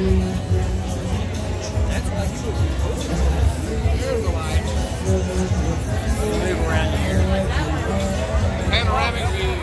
There's the light. Move around here. Panoramic view.